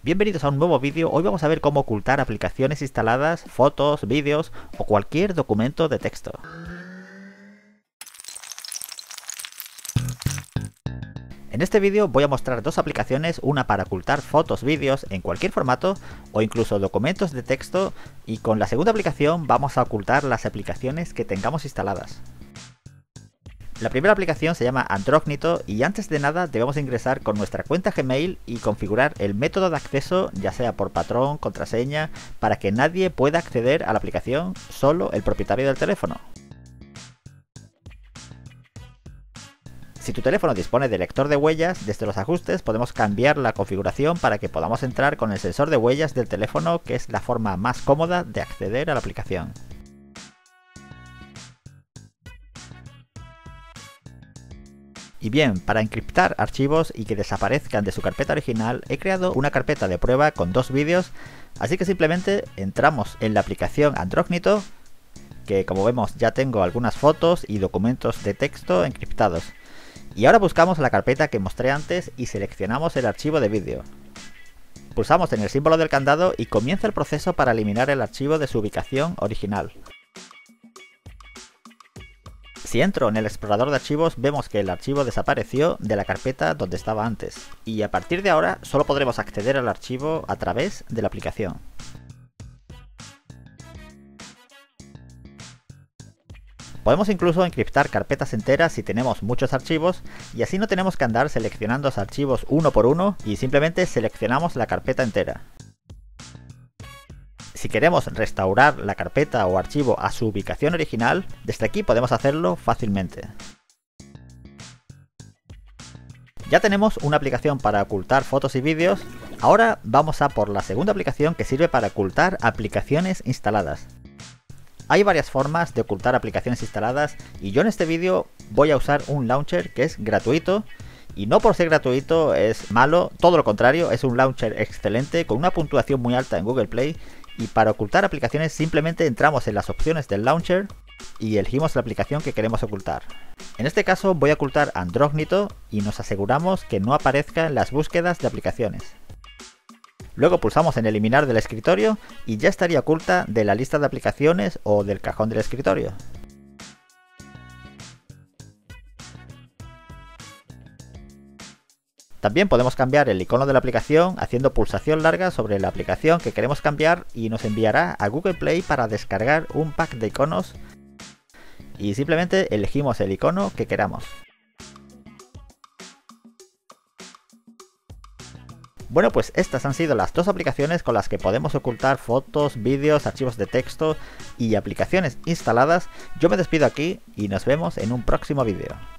Bienvenidos a un nuevo vídeo. Hoy vamos a ver cómo ocultar aplicaciones instaladas, fotos, vídeos o cualquier documento de texto. En este vídeo voy a mostrar dos aplicaciones, una para ocultar fotos, vídeos en cualquier formato o incluso documentos de texto, y con la segunda aplicación vamos a ocultar las aplicaciones que tengamos instaladas. La primera aplicación se llama Andrógnito y antes de nada debemos ingresar con nuestra cuenta Gmail y configurar el método de acceso, ya sea por patrón, contraseña, para que nadie pueda acceder a la aplicación, solo el propietario del teléfono. Si tu teléfono dispone de lector de huellas, desde los ajustes podemos cambiar la configuración para que podamos entrar con el sensor de huellas del teléfono, que es la forma más cómoda de acceder a la aplicación. Y bien, para encriptar archivos y que desaparezcan de su carpeta original, he creado una carpeta de prueba con dos vídeos, así que simplemente entramos en la aplicación Andrógnito, que como vemos ya tengo algunas fotos y documentos de texto encriptados. Y ahora buscamos la carpeta que mostré antes y seleccionamos el archivo de vídeo. Pulsamos en el símbolo del candado y comienza el proceso para eliminar el archivo de su ubicación original. Si entro en el explorador de archivos, vemos que el archivo desapareció de la carpeta donde estaba antes, y a partir de ahora solo podremos acceder al archivo a través de la aplicación. Podemos incluso encriptar carpetas enteras si tenemos muchos archivos, y así no tenemos que andar seleccionando los archivos uno por uno y simplemente seleccionamos la carpeta entera. Si queremos restaurar la carpeta o archivo a su ubicación original, desde aquí podemos hacerlo fácilmente. Ya tenemos una aplicación para ocultar fotos y vídeos. Ahora vamos a por la segunda aplicación, que sirve para ocultar aplicaciones instaladas. Hay varias formas de ocultar aplicaciones instaladas y yo en este vídeo voy a usar un launcher que es gratuito. Y no por ser gratuito es malo, todo lo contrario, es un launcher excelente con una puntuación muy alta en Google Play. Y para ocultar aplicaciones simplemente entramos en las opciones del launcher y elegimos la aplicación que queremos ocultar. En este caso voy a ocultar Andrógnito y nos aseguramos que no aparezca en las búsquedas de aplicaciones. Luego pulsamos en eliminar del escritorio y ya estaría oculta de la lista de aplicaciones o del cajón del escritorio. También podemos cambiar el icono de la aplicación haciendo pulsación larga sobre la aplicación que queremos cambiar y nos enviará a Google Play para descargar un pack de iconos y simplemente elegimos el icono que queramos. Bueno, pues estas han sido las dos aplicaciones con las que podemos ocultar fotos, vídeos, archivos de texto y aplicaciones instaladas. Yo me despido aquí y nos vemos en un próximo vídeo.